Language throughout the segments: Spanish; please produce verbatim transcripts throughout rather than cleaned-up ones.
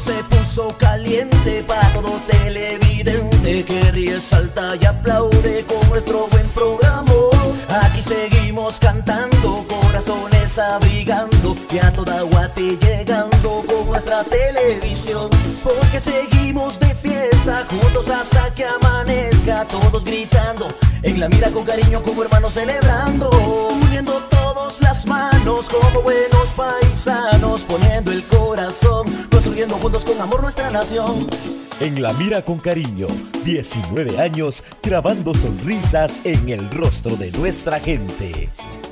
se puso caliente para todo televidente que ríe, salta y aplaude con nuestro buen programa. Aquí seguimos cantando, corazones abrigando y a toda Guate llegando con nuestra televisión. Porque seguimos de fiesta juntos hasta que amanezca, todos gritando, en la mira con cariño como hermanos celebrando, uniendo todos las manos como buenos paisanos, poniendo el corazón, construyendo juntos con amor nuestra nación. En la mira con cariño, diecinueve años grabando sonrisas en el rostro de nuestra gente.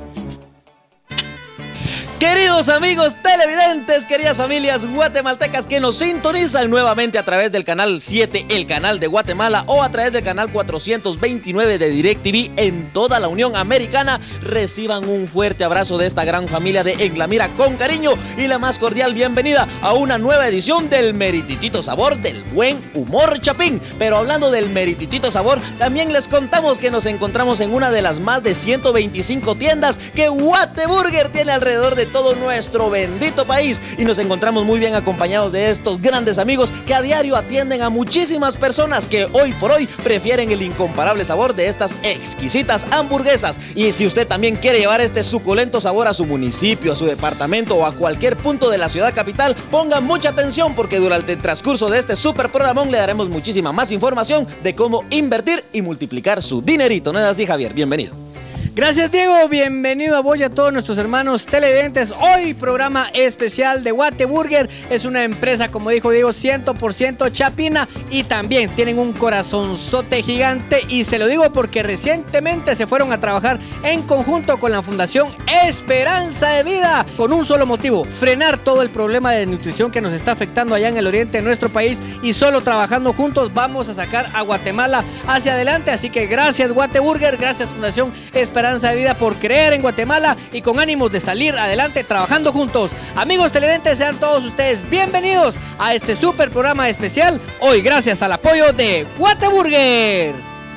Queridos amigos televidentes, queridas familias guatemaltecas que nos sintonizan nuevamente a través del canal siete, el canal de Guatemala, o a través del canal cuatrocientos veintinueve de DirecTV en toda la Unión Americana, reciban un fuerte abrazo de esta gran familia de En la Mira con Cariño y la más cordial bienvenida a una nueva edición del merititito sabor del buen humor chapín. Pero hablando del merititito sabor, también les contamos que nos encontramos en una de las más de ciento veinticinco tiendas que Guate Burger tiene alrededor de todo nuestro bendito país, y nos encontramos muy bien acompañados de estos grandes amigos que a diario atienden a muchísimas personas que hoy por hoy prefieren el incomparable sabor de estas exquisitas hamburguesas. Y si usted también quiere llevar este suculento sabor a su municipio, a su departamento o a cualquier punto de la ciudad capital, ponga mucha atención porque durante el transcurso de este super programón le daremos muchísima más información de cómo invertir y multiplicar su dinerito. ¿No es así, Javier? Bienvenido. Gracias, Diego, bienvenido a vos y a todos nuestros hermanos televidentes. Hoy programa especial de Guate Burger. Es una empresa, como dijo Diego, cien por ciento chapina, y también tienen un corazonzote gigante, y se lo digo porque recientemente se fueron a trabajar en conjunto con la Fundación Esperanza de Vida, con un solo motivo: frenar todo el problema de nutrición que nos está afectando allá en el oriente de nuestro país, y solo trabajando juntos vamos a sacar a Guatemala hacia adelante. Así que gracias Guate Burger, gracias Fundación Esperanza de Vida por creer en Guatemala y con ánimos de salir adelante trabajando juntos. Amigos televidentes, sean todos ustedes bienvenidos a este super programa especial, hoy gracias al apoyo de Guate Burger.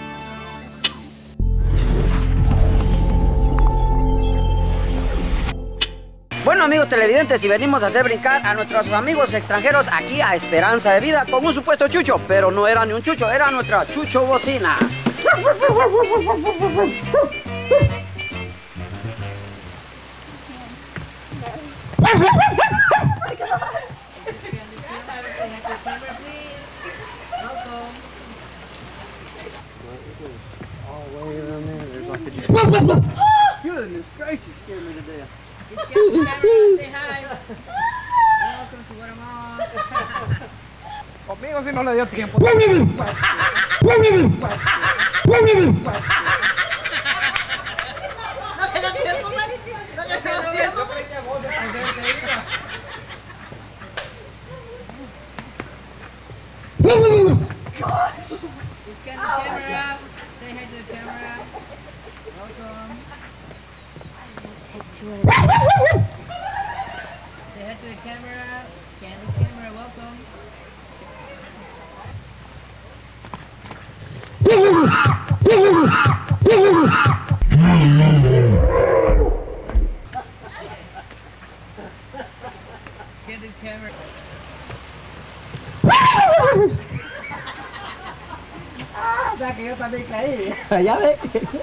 Bueno, amigos televidentes, y venimos a hacer brincar a nuestros amigos extranjeros aquí a Esperanza de Vida con un supuesto chucho, pero no era ni un chucho, era nuestra chucho bocina. Goodness gracious, scared me to death. Say hi. Welcome to Guatemala. Conmigo si no le dio tiempo. Scan the camera. Say hi to the camera. Welcome. Say hi to the camera. Scan the camera. Welcome. Scan the camera. Ah, ya que yo también caí. Ya ve.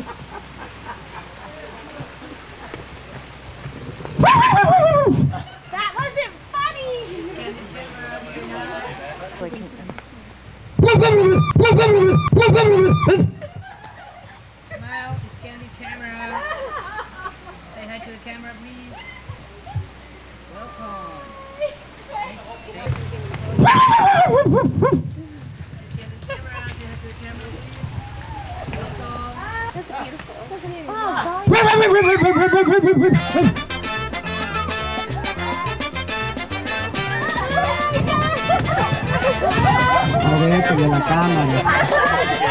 That wasn't funny. Scan the camera. Smile. Scan the camera. Say hi to the camera, please. Welcome. Scan the camera. Say hi to the camera, please. Welcome. That's beautiful. Wasn't even A ver, con la cámara.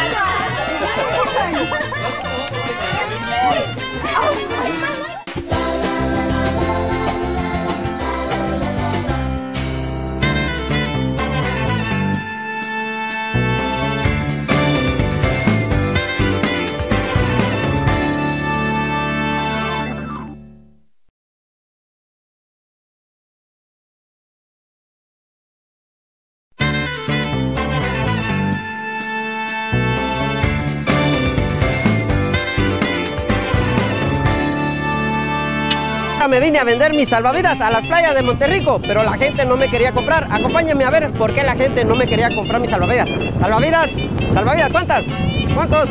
Me vine a vender mis salvavidas a las playas de Monterrico, pero la gente no me quería comprar. Acompáñenme a ver por qué la gente no me quería comprar mis salvavidas. Salvavidas, salvavidas, ¿cuántas? ¿Cuántos?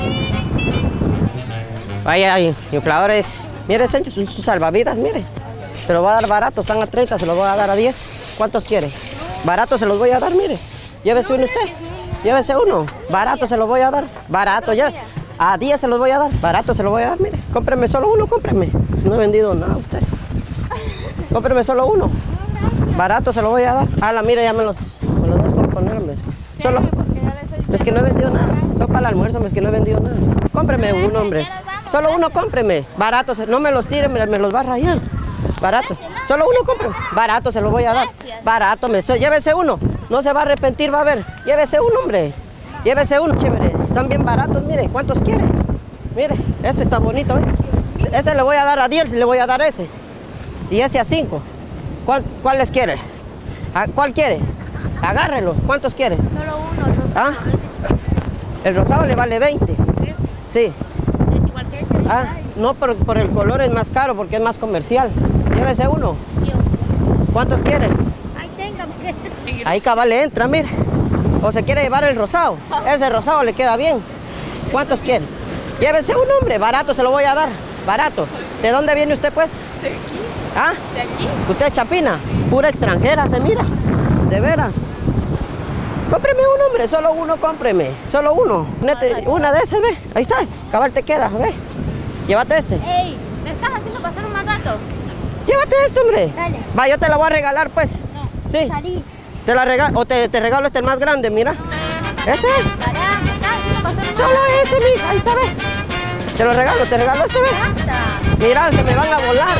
Vaya, hay infladores. Mire, señor, sus salvavidas, mire. Se los voy a dar barato, están a treinta, se los voy a dar a diez. ¿Cuántos quiere? Barato se los voy a dar, mire. Llévese uno usted. Llévese uno. Barato se los voy a dar. Barato, ya. A diez se los voy a dar. Barato se los voy a dar, mire. Cómpreme solo uno, cómpreme. Si no he vendido nada a usted. Cómpreme solo uno. Barato se lo voy a dar. Ala, mira, ya me los, me los vas a componerme. Solo. Es que no he vendido nada. Son para el almuerzo, es que no he vendido nada. Cómpreme uno, hombre. Solo uno, cómpreme. Barato, no me los tire, me, me los va a rayar. Barato. Solo uno, cómpreme. Barato se lo voy a dar. Barato, me soy. Llévese uno. No se va a arrepentir, va a ver. Llévese uno, hombre. Llévese uno, chévere. Están bien baratos, mire. ¿Cuántos quiere? Mire, este está bonito, ¿eh? Ese le voy a dar a diez, le voy a dar ese. Y ese a cinco. ¿Cuál, ¿Cuál les quiere? ¿Cuál quiere? Agárrelo. ¿Cuántos quiere? Solo uno, rosado. ¿Ah? El rosado le vale veinte. Sí. ¿Es igual que este? Ah, no, por, por el color es más caro porque es más comercial. Llévese uno. ¿Cuántos quiere? Ahí téngame. Ahí cabal le entra, mire. O se quiere llevar el rosado. Ese rosado le queda bien. ¿Cuántos quiere? Llévese un hombre. Barato se lo voy a dar. Barato. ¿De dónde viene usted, pues? De aquí. ¿Ah? De aquí. ¿Usted es chapina? Pura extranjera, se mira. De veras. Cómpreme un hombre, solo uno, cómpreme. Solo uno. Nete, una de esas, ve. Ahí está. Cabal te queda, ve. Llévate este. Ey, ¿me estás haciendo pasar un mal rato? Llévate este, hombre. Dale. Va, yo te la voy a regalar, pues. No. Sí. Salí. Te la regalo, o te, te regalo este el más grande, mira. Este. Pará, me estás haciendo pasar un mal Solo rato. este, mija. Ahí está, ve. Te lo regalo, te regalo este, ve. Basta. Mira, se me van a volar.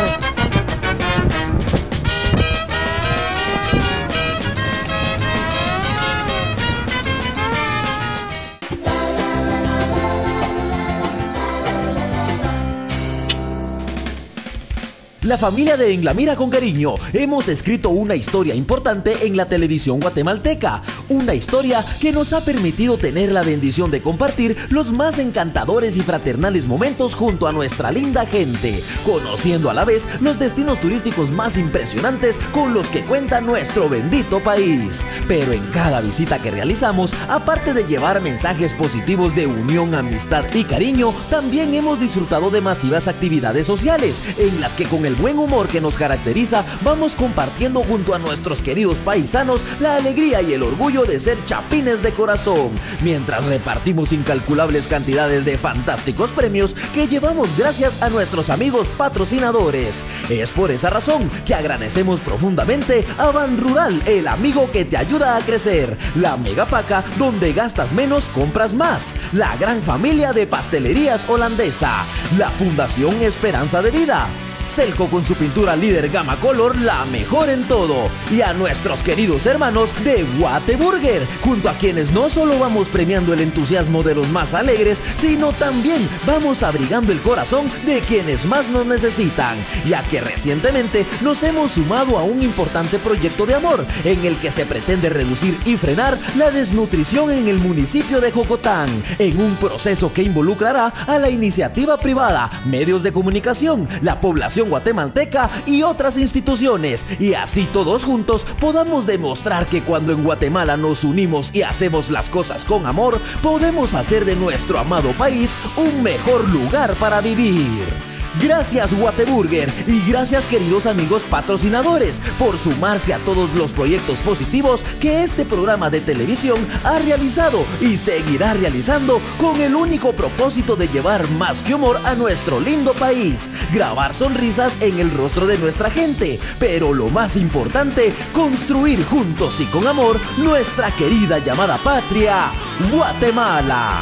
La familia de En la Mira con Cariño hemos escrito una historia importante en la televisión guatemalteca, una historia que nos ha permitido tener la bendición de compartir los más encantadores y fraternales momentos junto a nuestra linda gente, conociendo a la vez los destinos turísticos más impresionantes con los que cuenta nuestro bendito país. Pero en cada visita que realizamos, aparte de llevar mensajes positivos de unión, amistad y cariño, también hemos disfrutado de masivas actividades sociales en las que con el buen humor que nos caracteriza, vamos compartiendo junto a nuestros queridos paisanos la alegría y el orgullo de ser chapines de corazón, mientras repartimos incalculables cantidades de fantásticos premios que llevamos gracias a nuestros amigos patrocinadores. Es por esa razón que agradecemos profundamente a Ban Rural, el amigo que te ayuda a crecer, la Megapaca, donde gastas menos, compras más, la gran familia de pastelerías holandesa, la Fundación Esperanza de Vida, Celco con su pintura líder Gama Color, la mejor en todo, y a nuestros queridos hermanos de Guate Burger, junto a quienes no solo vamos premiando el entusiasmo de los más alegres, sino también vamos abrigando el corazón de quienes más nos necesitan, ya que recientemente nos hemos sumado a un importante proyecto de amor, en el que se pretende reducir y frenar la desnutrición en el municipio de Jocotán, en un proceso que involucrará a la iniciativa privada, medios de comunicación, la población guatemalteca y otras instituciones, y así todos juntos podamos demostrar que cuando en Guatemala nos unimos y hacemos las cosas con amor, podemos hacer de nuestro amado país un mejor lugar para vivir. Gracias Guate Burger y gracias queridos amigos patrocinadores por sumarse a todos los proyectos positivos que este programa de televisión ha realizado y seguirá realizando con el único propósito de llevar más que humor a nuestro lindo país, grabar sonrisas en el rostro de nuestra gente, pero lo más importante, construir juntos y con amor nuestra querida llamada patria, Guatemala.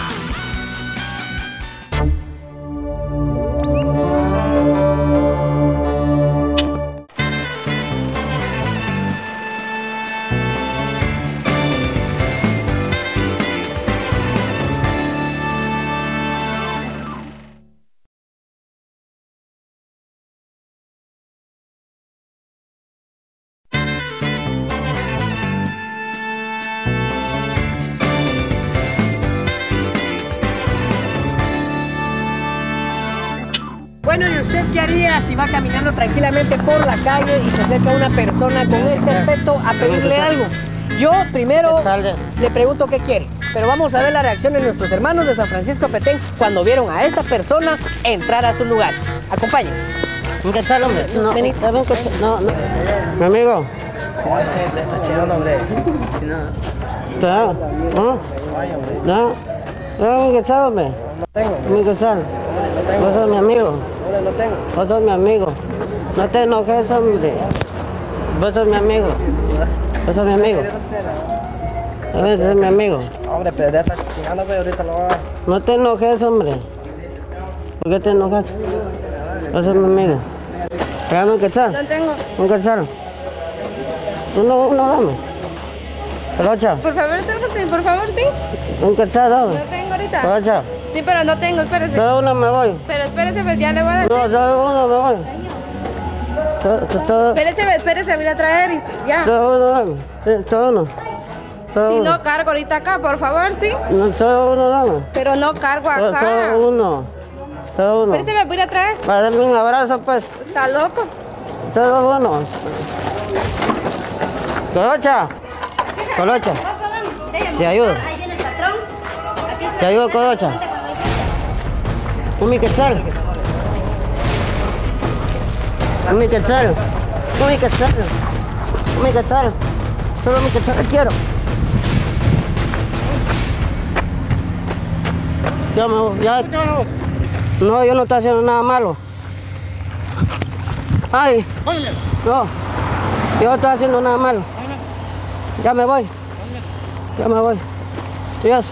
Bueno, ¿y usted qué haría si va caminando tranquilamente por la calle y se acerca una persona con este aspecto a pedirle algo? Yo primero le pregunto qué quiere, pero vamos a ver la reacción de nuestros hermanos de San Francisco Petén cuando vieron a esta persona entrar a su lugar. Acompáñenme. ¿Qué tal, hombre? No, Vení. no, no, no. Mi amigo. Está chido, hombre. ¿Qué? ¿No? ¿No? ¿No? ¿Qué tal, hombre? No tengo. Mi ¿qué tal? No tengo. Vos sos mi amigo. No tengo. Vos sos mi amigo. No te enojes, hombre. Vos sos mi amigo. Vos sos mi amigo. Vos sos mi amigo. Hombre, pero ya está chingando, pero ahorita lo va a... No te enojes, hombre. ¿Por qué te enojas? Vos sos mi amigo. Dame un quetzal. No tengo. Un quetzal. Uno, uno, dame. Colocha. Por favor, tengo sí, por favor, sí. Un quetzal, No dame. tengo ahorita. Colocha. Sí, pero no tengo, espérese. Solo uno me voy. Pero espérese, pues ya le voy a decir. No, solo uno me voy. Solo, solo, Espérese, espérese, voy a traer y ya. solo uno, dame. Sí, solo uno. Solo Si uno. no cargo ahorita acá, por favor, sí. No, solo uno, dame. Pero no cargo Solo, acá. solo uno. Solo uno. Espérese, me voy a traer. Para darme un abrazo, pues. Está loco. Solo uno. Colocha. Colocha. Te ayudo. Ahí viene el patrón. Aquí está. Te ayudo, Colocha. Un mi quetzal. Un mi quetzal. Un mi quetzal. Un mi quetzal. Solo mi quetzal quiero. Ya me voy, ya. No, yo no estoy haciendo nada malo. Ay. No. Yo no estoy haciendo nada malo. Ya me voy. Ya me voy. Dios.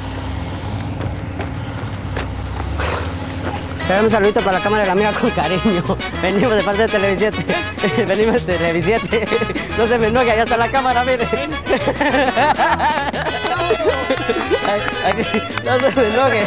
Dame un saludito para la cámara de la amiga con cariño. Venimos de parte de Televisiete. Venimos de Televisiete. No se me enoje, allá está la cámara, mire. Aquí, no se me enoje.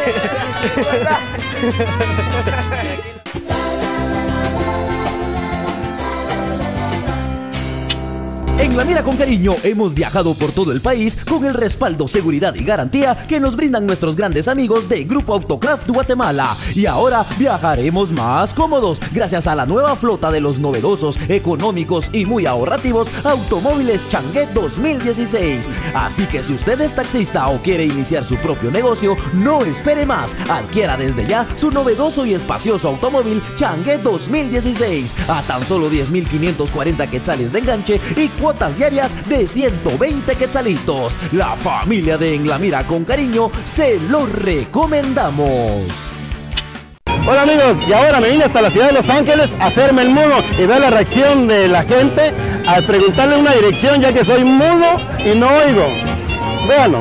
En La Mira con Cariño hemos viajado por todo el país con el respaldo, seguridad y garantía que nos brindan nuestros grandes amigos de Grupo Autocraft Guatemala. Y ahora viajaremos más cómodos gracias a la nueva flota de los novedosos, económicos y muy ahorrativos automóviles Changuet dos mil dieciséis. Así que si usted es taxista o quiere iniciar su propio negocio, no espere más. Adquiera desde ya su novedoso y espacioso automóvil Changuet dos mil dieciséis a tan solo diez mil quinientos cuarenta quetzales de enganche y cuotas diarias de ciento veinte quetzalitos. La familia de En La Mira con Cariño se lo recomendamos. Hola amigos, y ahora me vine hasta la ciudad de Los Ángeles a hacerme el mudo y ver la reacción de la gente al preguntarle una dirección, ya que soy mudo y no oigo. Véanlo.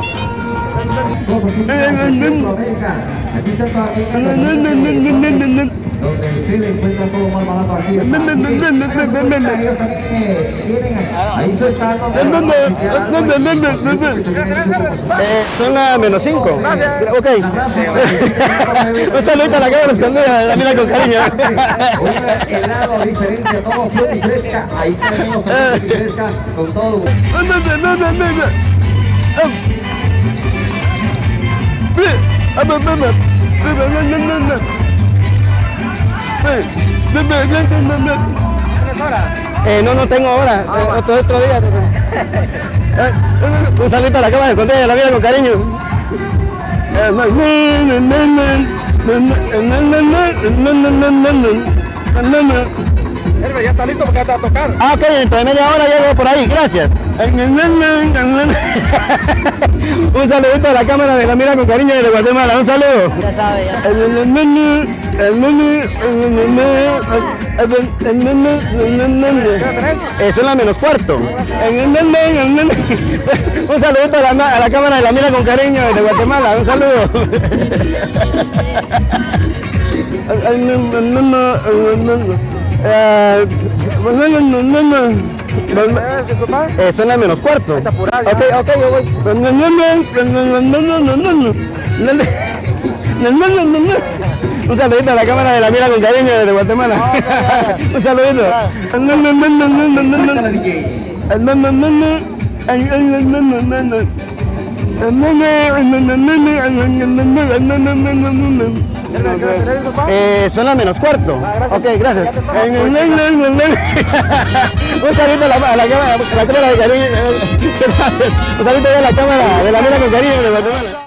Eh, son las menos cinco. Ok. Un saludo a la cámara escondida, la mira con cariño. helado diferente, todo fruta y fresca. Ahí tenemos fruta y fresca con todo. Eh, no, no tengo ahora. Eh, otro, otro día. Eh, un saludo a la cámara escondida, la mira con cariño. Ya está listo porque está a tocar. Ah, ok, dentro de media hora llego por ahí, gracias. Un saludito a la cámara de La Mira con Cariño de Guatemala, un saludo. Ya sabe, ya. Eso es la menos cuarto. Un saludito a la, a la cámara de La Mira con Cariño de Guatemala, un saludo. Eh, eh, son las menos cuarto. Ok, ok, yo voy. Un saludito a la cámara de La Mira con Cariño de Guatemala. Un saludito. Eh, son las menos cuarto. Ok, gracias. Un saludo a la, a la, cámara, a la cámara de cariño. Gracias. Un saludo a la cámara de la Mira con Cariño de Guatemala.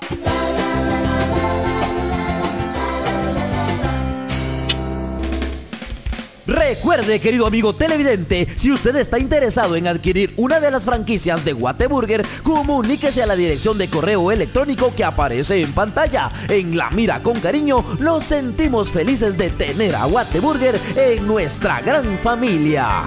Recuerde, querido amigo televidente, si usted está interesado en adquirir una de las franquicias de Guate Burger, comuníquese a la dirección de correo electrónico que aparece en pantalla. En La Mira con Cariño, nos sentimos felices de tener a Guate Burger en nuestra gran familia.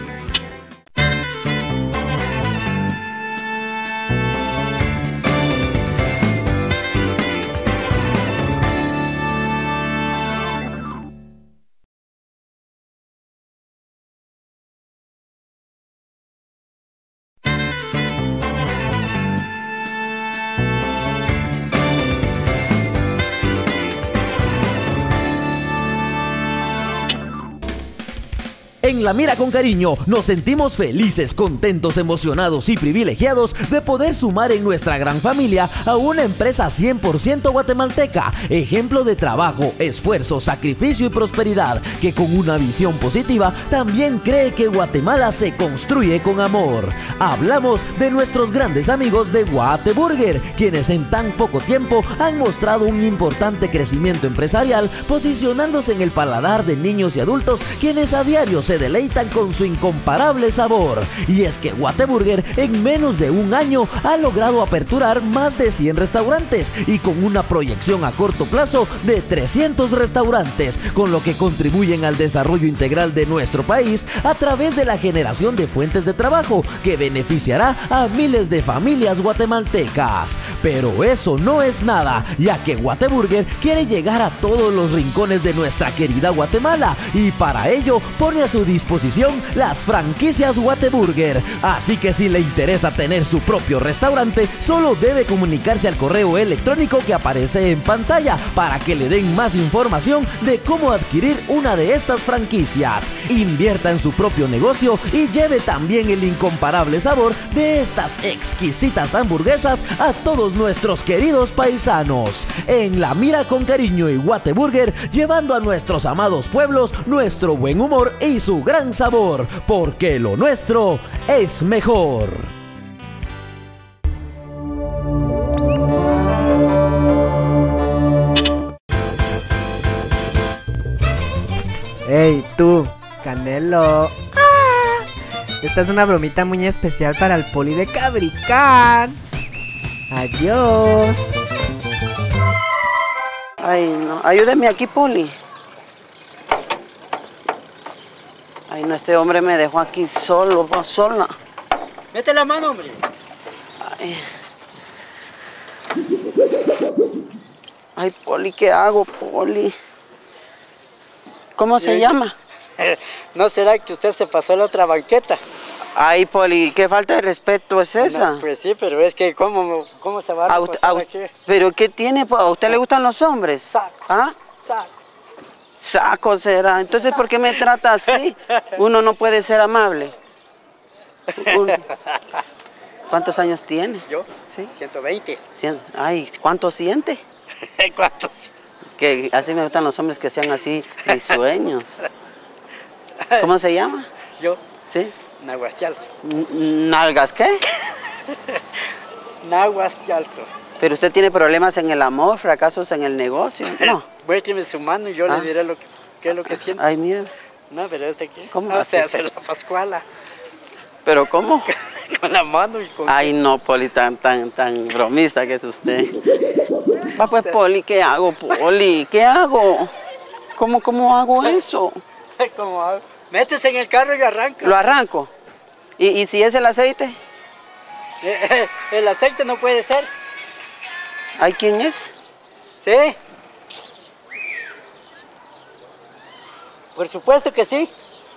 En La Mira con Cariño nos sentimos felices, contentos, emocionados y privilegiados de poder sumar en nuestra gran familia a una empresa cien por ciento guatemalteca, ejemplo de trabajo, esfuerzo, sacrificio y prosperidad, que con una visión positiva también cree que Guatemala se construye con amor. Hablamos de nuestros grandes amigos de Guate Burger, quienes en tan poco tiempo han mostrado un importante crecimiento empresarial, posicionándose en el paladar de niños y adultos, quienes a diario se deleitan con su incomparable sabor. Y es que Guate Burger en menos de un año ha logrado aperturar más de cien restaurantes y con una proyección a corto plazo de trescientos restaurantes, con lo que contribuyen al desarrollo integral de nuestro país a través de la generación de fuentes de trabajo que beneficiará a miles de familias guatemaltecas. Pero eso no es nada, ya que Guate Burger quiere llegar a todos los rincones de nuestra querida Guatemala y para ello pone a su disposición las franquicias Guate Burger. Así que si le interesa tener su propio restaurante, solo debe comunicarse al correo electrónico que aparece en pantalla para que le den más información de cómo adquirir una de estas franquicias. Invierta en su propio negocio y lleve también el incomparable sabor de estas exquisitas hamburguesas a todos nuestros queridos paisanos. En La Mira con Cariño y Guate Burger, llevando a nuestros amados pueblos nuestro buen humor y su gran sabor, porque lo nuestro es mejor. Hey, tú, Canelo. ¡Ah! Esta es una bromita muy especial para el Poli de Cabricán. Adiós. Ay, no. Ayúdeme aquí, Poli. Ay, no, este hombre me dejó aquí solo, sola. Mete la mano, hombre. Ay. Ay, Poli, ¿qué hago, Poli? ¿Cómo se llama? ¿No será que usted se pasó a la otra banqueta? Ay, Poli, ¿qué falta de respeto es esa? No, pues sí, pero es que ¿cómo, cómo se va a, a, usted, a aquí? ¿Pero qué tiene? ¿A usted le gustan los hombres? Saco. ¿Ah? Saco. Saco será. Entonces, ¿por qué me trata así? Uno no puede ser amable. Uno. ¿Cuántos años tiene? ¿Yo? Sí. ciento veinte. Cien. Ay, ¿cuánto siente? ¿Cuántos? Que así me gustan los hombres que sean así risueños. ¿Cómo se llama? ¿Yo? ¿Sí? Nahuastialzo. ¿Nalgas qué? Nahuastialzo. Pero usted tiene problemas en el amor, fracasos en el negocio, ¿no? Muéstrame su mano y yo ¿Ah? le diré lo que, qué es lo que siente. Ay, mira. No, pero este aquí. ¿Cómo No así? sé hacer la pascuala. ¿Pero cómo? Con la mano y con... Ay, no, Poli, tan, tan, tan bromista que es usted. Va pues, Poli, ¿qué hago, Poli? ¿Qué hago? ¿Cómo, cómo hago eso? ¿Cómo hago? Métese en el carro y arranca. Lo arranco. ¿Y, y si es el aceite? El aceite no puede ser. ¿Ay, quién es? ¿Sí? Por supuesto que sí.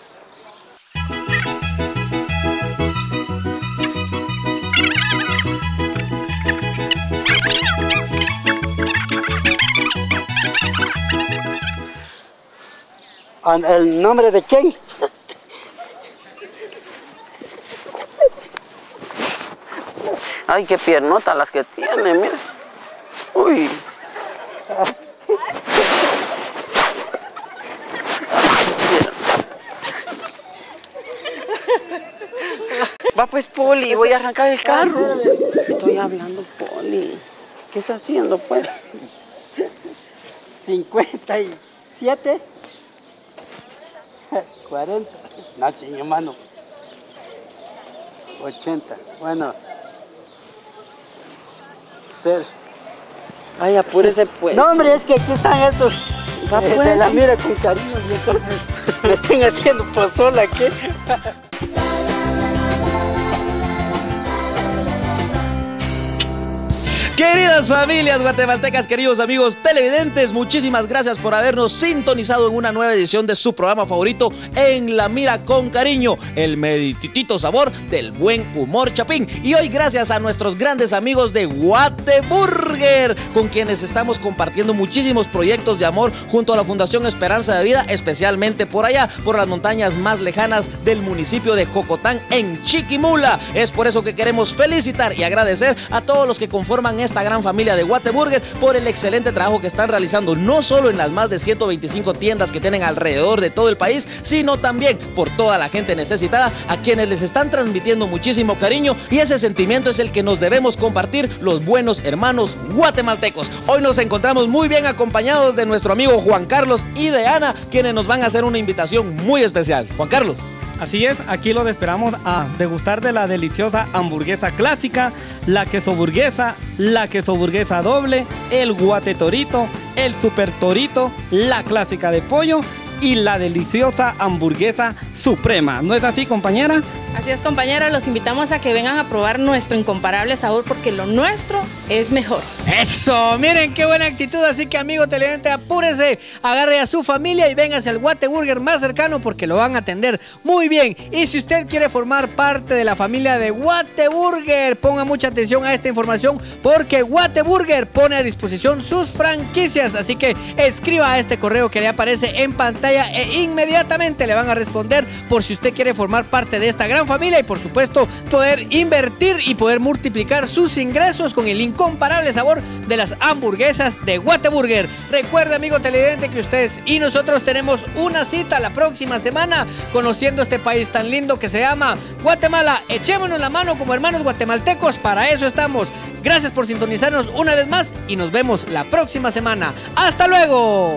¿El nombre de quién? Ay, qué piernotas las que tiene, mira. Uy. Va pues, Poli, voy a arrancar el carro. Estoy hablando, Poli. ¿Qué está haciendo, pues? cincuenta y siete. cuarenta. No, chingo, mano. ochenta. Bueno. Cero. Ay, apúrese, pues. No, hombre, es que aquí están estos. Va, eh, pues. te la mira con cariño y entonces me están haciendo pozola, ¿qué? Queridas familias guatemaltecas, queridos amigos televidentes, muchísimas gracias por habernos sintonizado en una nueva edición de su programa favorito, En la Mira con Cariño, el merititito sabor del buen humor chapín. Y hoy gracias a nuestros grandes amigos de Guate Burger, con quienes estamos compartiendo muchísimos proyectos de amor junto a la Fundación Esperanza de Vida, especialmente por allá, por las montañas más lejanas del municipio de Jocotán, en Chiquimula. Es por eso que queremos felicitar y agradecer a todos los que conforman esta gran familia de Guate Burger por el excelente trabajo que están realizando, no solo en las más de ciento veinticinco tiendas que tienen alrededor de todo el país, sino también por toda la gente necesitada, a quienes les están transmitiendo muchísimo cariño, y ese sentimiento es el que nos debemos compartir los buenos hermanos guatemaltecos. Hoy nos encontramos muy bien acompañados de nuestro amigo Juan Carlos y de Ana, quienes nos van a hacer una invitación muy especial. Juan Carlos. Así es, aquí los esperamos a degustar de la deliciosa hamburguesa clásica, la queso burguesa, la queso burguesa doble, el guate torito, el super torito, la clásica de pollo y la deliciosa hamburguesa suprema. ¿No es así, compañera? Así es, compañera, los invitamos a que vengan a probar nuestro incomparable sabor, porque lo nuestro es mejor. Eso, miren qué buena actitud, así que amigo televidente, apúrese, agarre a su familia y véngase al Guate Burger más cercano porque lo van a atender muy bien. Y si usted quiere formar parte de la familia de Guate Burger, ponga mucha atención a esta información porque Guate Burger pone a disposición sus franquicias, así que escriba a este correo que le aparece en pantalla e inmediatamente le van a responder por si usted quiere formar parte de esta gran familia y por supuesto poder invertir y poder multiplicar sus ingresos con el incomparable sabor de las hamburguesas de Guate Burger. Recuerde, amigo televidente, que ustedes y nosotros tenemos una cita la próxima semana conociendo este país tan lindo que se llama Guatemala. Echémonos la mano como hermanos guatemaltecos, para eso estamos. Gracias por sintonizarnos una vez más y nos vemos la próxima semana. ¡Hasta luego!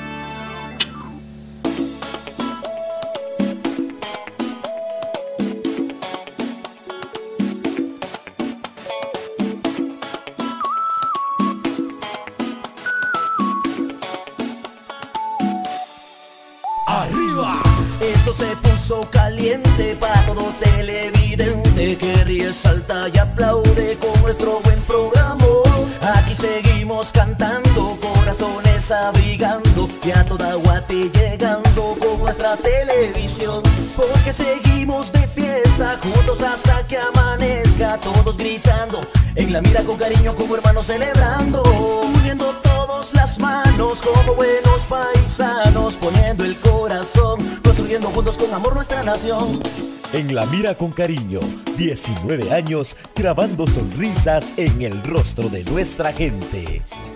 Arriba, esto se puso caliente para todo televidente que ríe, salta y aplaude con nuestro buen programa. Aquí seguimos cantando, corazones abrigando y a toda Guate llegando con nuestra televisión, porque seguimos de fiesta juntos hasta que amanezca, todos gritando, en la mira con cariño como hermanos celebrando, uniendo todos las manos como buenos paisanos, poniendo el corazón, construyendo juntos con amor nuestra nación. En la mira con cariño, diecinueve años grabando sonrisas en el rostro de nuestra gente.